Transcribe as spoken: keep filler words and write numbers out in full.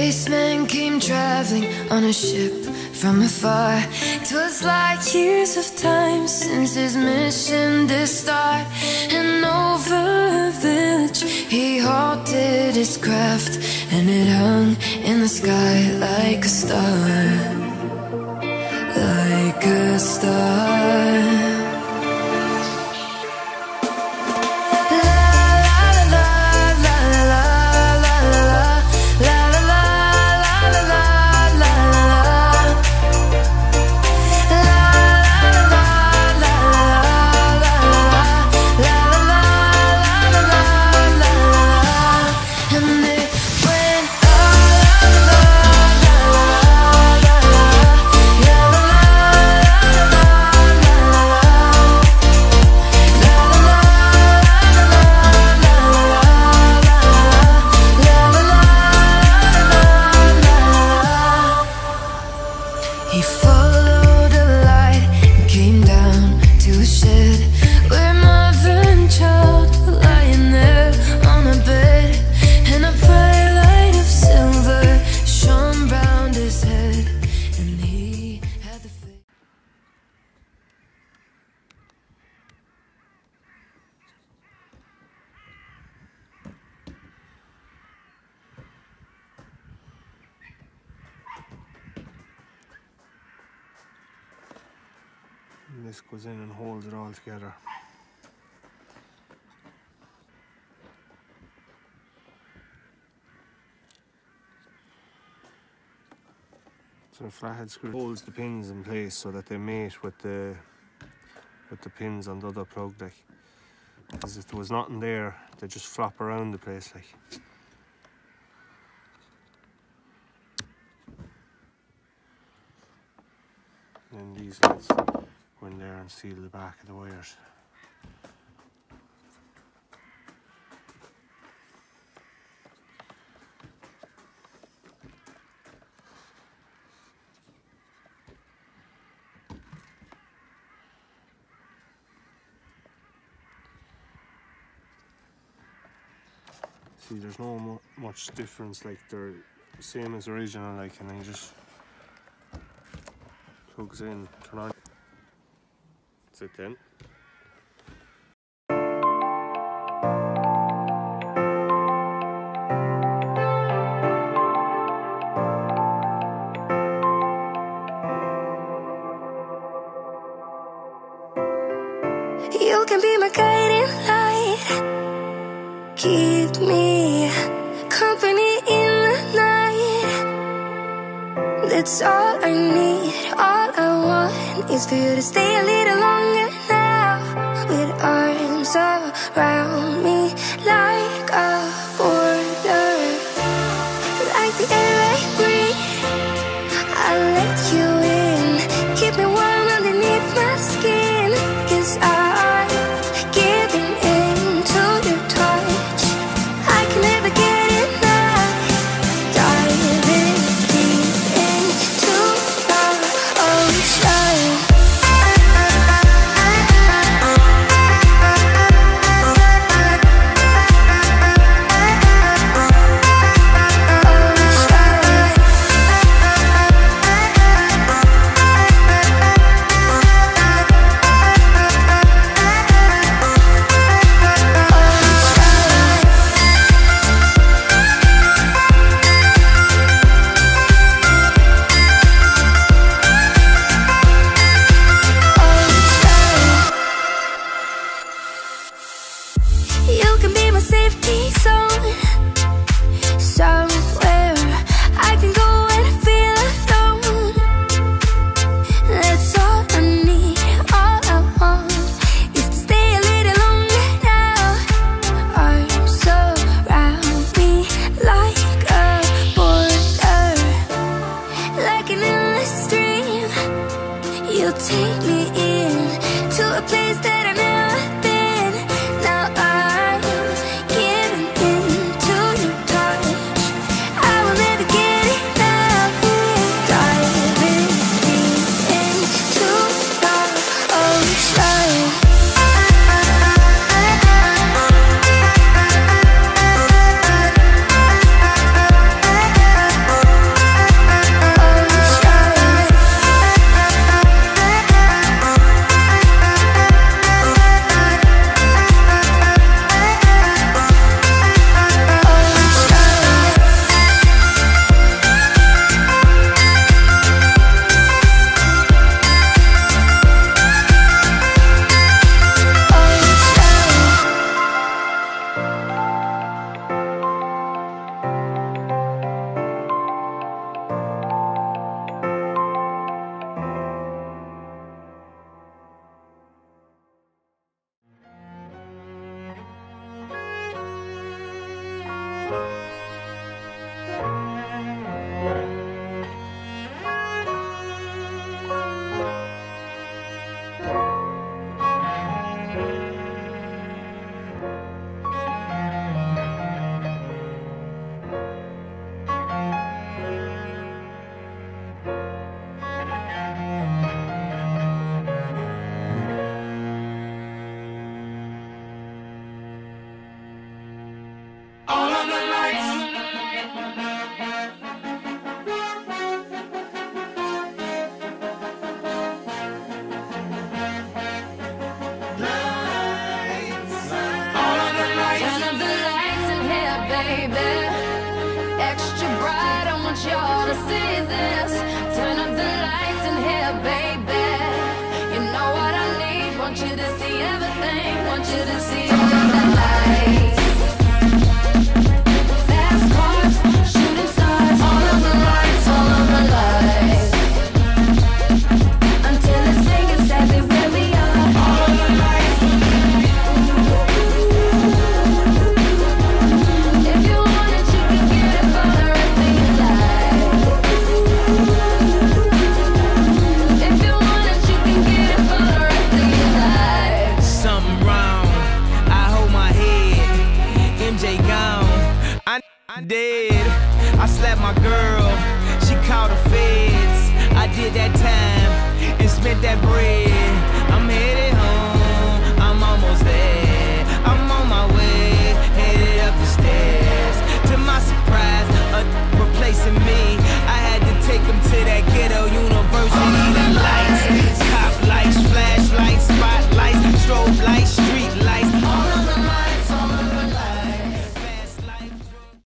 spaceman came traveling on a ship from afar. It was like years of time since his mission did start. And over a village he halted his craft, and it hung in the sky like a star, like a star. He followed a light and came down to a shed where mother and child were lying there on a bed, and a bright light of silver shone round his head, and he had the faith. And this goes in and holds it all together. So the flathead screw holds the pins in place so that they mate with the with the pins on the other plug, like. Because if there was nothing there, they just flop around the place, like. And then these ones go in there and seal the back of the wires. See, there's no mu much difference, like they're the same as original, like, and then you just plugs in, turn on. That's it then. You can be my guiding light, keep me company in the night. That's all I need, all I want is for you to stay a little longer now, with arms around me like a border, like the air I breathe. I'll let you in, keep me warm underneath my skin, 'cause I'm giving in to your touch. I can never get enough, diving deep into the ocean. You can be my safety zone, somewhere I can go when I feel alone. That's all I need, all I want is to stay a little longer now. Arms around me like a border, like an endless stream. You take me in to a place that I've never been. Now I'm giving in to your touch. I will never get enough, diving deep into the ocean. baby. Extra bright, I want y'all to see this. Turn up the lights in here, baby. You know what I need, want you to see everything. Want you to see all of the lights. Fast cars, shooting stars, all of the lights, all of the lights. Until it's safe and savvy where we are. All of the lights. If you want it, you can get it for the rest of your life. If you want it, you can get it for the rest of your life. Something wrong, I hold my head. M J gone, I, I dead. I slapped my girl, she called the feds. I did that time and spent that bread.